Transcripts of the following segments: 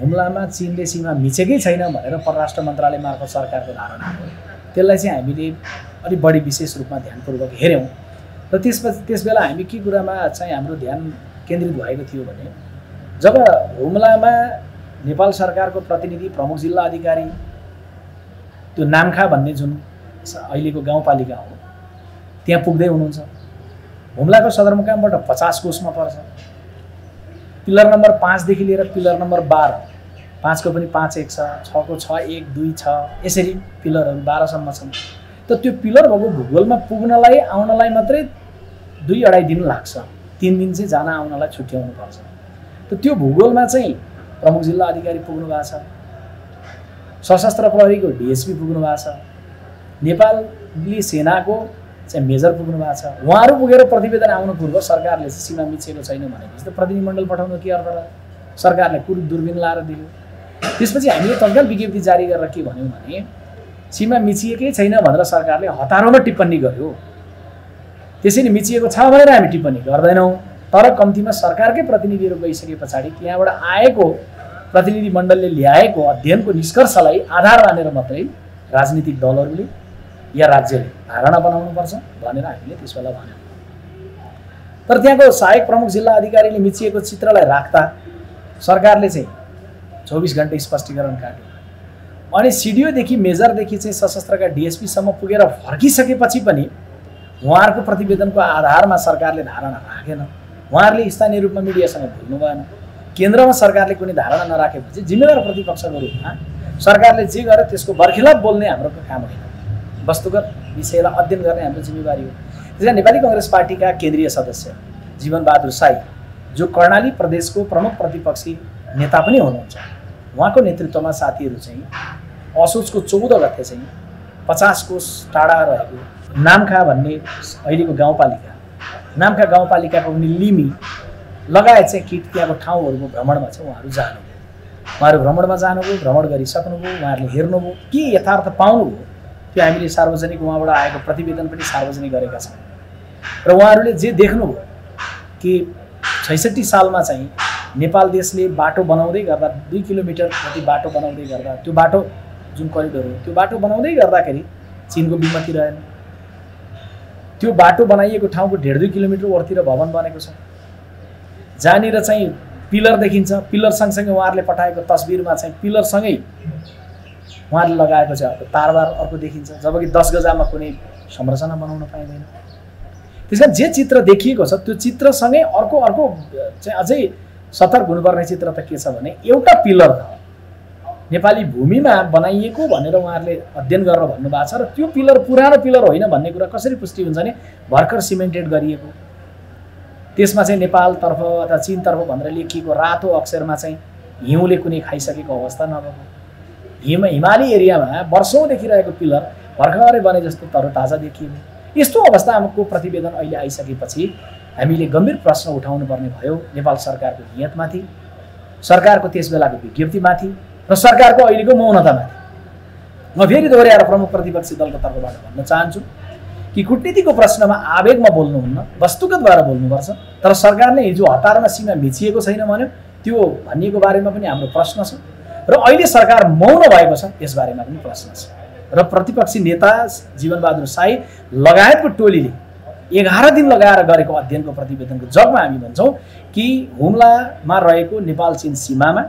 हुम्लामा चीनले सीमा मिचेकै छैन भनेर परराष्ट्र मन्त्रालय मार्फत सरकारको धारणा हो। त्यसलाई चाहिँ हामीले अलि बढी विशेष रूपमा ध्यानपूर्वक हेर्यौं र त्यसबेला हामी के कुरामा चाहिँ हाम्रो ध्यान केन्द्रित भएको थियो भने जब हुम्लामा नेपाल सरकारको प्रतिनिधि प्रमुख जिल्ला अधिकारी त्यो नामखा भन्ने जुन अहिलेको गाउँपालिका हो त्यहाँ पुग्दै हुनुहुन्छ। हुम्लाको सदरमुकामबाट 50 कोसमा पर्छ। पिलर नम्बर 5 देखि लिएर पिलर नम्बर 12, 5 को पनि 5 1 छ, 6 को 6 1 2 6, यसरी पिलरहरू 12 सम्म छन्। त त्यो पिलर भएको भूगोलमा पुग्नलाई आउनलाई मात्रै 2-2.5 दिन लाग्छ। 3 दिन चाहिँ जान आउनलाई छुट्याउनु पर्छ। त त्यो भूगोलमा चाहिँ प्रमुख जिल्ला अधिकारी पुग्नु भएको छ, सशस्त्र प्रहरीको डीएसपी पुग्नु भएको छ, नेपाली सेनाको चाहिँ मेजर पुग्नु भएको छ। उहाँहरू पुगेर प्रतिवेदन आउनु पूर्व सरकारले सीमा मिचेको छैन भनेपछि त प्रतिनिधिमण्डल पठाउनु के अर्थ र? सरकारले कुल दूरबीन लाएर दियो। त्यसपछि हामीले तत्काल विज्ञप्ति जारी गरेर के भन्यौं भने सीमा मिचिएकै छैन भनेर सरकारले हतारोमा टिप्पणी गर्यो। त्यसैले मिचिएको छ भनेर हामी टिप्पणी गर्दैनौं, तर कम्तीमा सरकारकै प्रतिनिधिहरू गइसके पछाडि त्यहाँबाट आएको प्रतिनिधिमण्डलले ल्याएको अध्ययनको निष्कर्षलाई आधार मानेर मात्रै राजनीतिक दलहरूले या राज्यले धारणा बनाउनुपर्छ भनेर हामीले त्यसबेला भन्यौं। तर त्यहाँको सहायक प्रमुख जिल्ला अधिकारीले मिचिएको चित्रलाई राख्दा सरकारले चाहिँ 24 घण्टे स्पष्टीकरण काट्यो। अनि सिडिओदेखि मेजरदेखि चाहिँ सशस्त्रका डीएसपी सम्म पुगेर फर्किसकेपछि पनि उहाँहरूको प्रतिवेदनको आधारमा सरकारले धारणा राखेन। उहाँहरूले स्थानीय रूपमा मिडियासँग बोल्नु भएन। केन्द्रमा सरकारले कुनै धारणा नराखेपछि जिम्मेदार प्रतिपक्षको रूपमा सरकारले जे गर्यो त्यसको बर्खिलाफ बोल्ने हाम्रो काम होइन। वस्तुगत विषयलाई अध्ययन गर्ने हाम्रो जिम्मेवारी हो। त्यसैले नेपाली कांग्रेस पार्टीका केन्द्रीय सदस्य जीवनबहादुर साई जो कर्णाली प्रदेशको प्रमुख प्रतिपक्षी नेता पनि हुनुहुन्छ, उहाँको नेतृत्वमा साथीहरू चाहिँ असोजको 14 गते चाहिँ 50 कोस टाढा रहेको नामखा भन्ने अहिलेको गाउँपालिका, नामखा गाउँपालिकाको उनी लिमी लगायत चाहिँ किट त्यहाँको ठाउँहरूको भ्रमणमा चाहिँ उहाँहरू जानुभयो। उहाँहरू भ्रमणमा जानुभयो, भ्रमण गरिसक्नुभयो, उहाँहरूले हेर्नुभयो, के यथार्थ पाउनुभयो त्यो हामीले सार्वजनिक उहाँबाट आएको प्रतिवेदन पनि सार्वजनिक गरेका छौँ। र उहाँहरूले जे देख्नुभयो कि 66 सालमा चाहिँ नेपाल देशले बाटो बनाउँदै गर्दा 2 किलोमिटर जति बाटो बनाउँदै गर्दा त्यो बाटो जुन करिडोर हो त्यो बाटो बनाउँदै गर्दाखेरि चीनको विमति रहेन। त्यो बाटो बनाइएको ठाउँको 1.5-2 किलोमिटर ओरतिर भवन बनेको छ, जहाँनिर चाहिँ पिलर देखिन्छ। पिलर सँगसँगै उहाँहरूले पठाएको तस्बिरमा चाहिँ पिलर सँगै उहाँहरूले लगाएको छ तारबार अर्को देखिन्छ, जबकि 10 गजामा कुनै संरचना बनाउन पाइँदैन। त्यसकारण जे चित्र देखिएको छ त्यो चित्रसँगै अर्को चाहिँ अझै सतर्क हुनुपर्ने चित्र त के छ भने एउटा पिलर त नेपाली भूमिमा बनाइएको भनेर उहाँहरूले अध्ययन गरेर भन्नुभएको छ र त्यो पिलर पुरानो पिलर होइन भन्ने कुरा कसरी पुष्टि हुन्छ भने भर्खर सिमेन्टेड गरिएको, त्यसमा चाहिँ नेपालतर्फ अथवा चीनतर्फ भनेर लेखिएको रातो अक्षरमा चाहिँ हिउँले कुनै खाइसकेको अवस्था नभएको, हिमाली एरियामा वर्षौंदेखि रहेको पिलर भर्खरै बने जस्तो तरोताजा देखिएको। यस्तो अवस्थाको प्रतिवेदन अहिले आइसकेपछि हामीले गम्भीर प्रश्न उठाउनु पर्ने भयो नेपाल सरकारको नियतमाथि, सरकारको त्यसबेलाको विज्ञप्तिमाथि र सरकारको अहिलेको मौनतामाथि। म फेरि दोहोर्याएर प्रमुख प्रतिपक्षी दलको तर्फबाट भन्न चाहन्छु कि कूटनीतिको प्रश्नमा आवेगमा बोल्नुहुन्न, वस्तुगत भएर बोल्नुपर्छ। तर सरकारले हिजो हतारमा सीमा मिचिएको छैन भन्यो, त्यो भनिएको बारेमा पनि हाम्रो प्रश्न छ र अहिले सरकार मौन भएको छ यसबारेमा पनि प्रश्न छ। र प्रतिपक्षी नेता जीवनबहादुर साई लगायतको टोलीले 11 दिन लगाएर गरेको अध्ययनको प्रतिवेदनको जगमा हामी भन्छौँ कि हुम्लामा रहेको नेपाल चीन सीमामा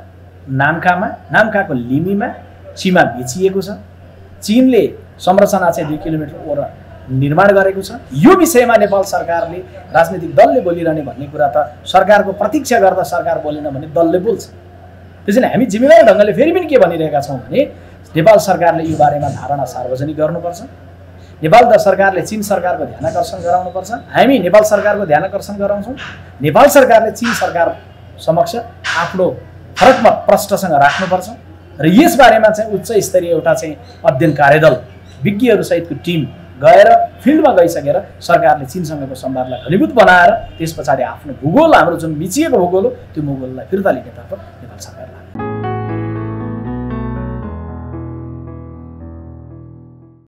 नामखाको लिमीमा सीमा मिचिएको छ। चीनले संरचना चाहिँ 2 किलोमिटर ओर निर्माण गरेको छ। यो विषयमा नेपाल सरकारले राजनीतिक दलले बोलिरहने भन्ने कुरा त सरकारको प्रतीक्षा गर्दा सरकार बोलेन भने दलले बोल्छ। त्यसैले हामी जिम्मेवार ढङ्गले फेरि पनि के भनिरहेका छौँ भने नेपाल सरकारले यो बारेमा धारणा सार्वजनिक गर्नुपर्छ। नेपाल सरकारले चीन सरकारको ध्यानाकर्षण गराउनुपर्छ। हामी नेपाल सरकारको ध्यानाकर्षण गराउँछौँ। नेपाल सरकारले चीन सरकार समक्ष आफ्नो फरक मत प्रष्टसँग राख्नुपर्छ र यस बारेमा चाहिँ उच्च स्तरीय एउटा चाहिँ अध्ययन कार्यदल विज्ञहरू सहितको टिम गएर फिल्डमा गइसकेर सरकारले चीनसँगको सम्वादलाई घनीभूत बनाएर त्यस पछाडि आफ्नो भूगोल, हाम्रो जुन मिचिएको भूगोल हो त्यो भूगोललाई फिर्ता लिनेतर्फ नेपाल सरकार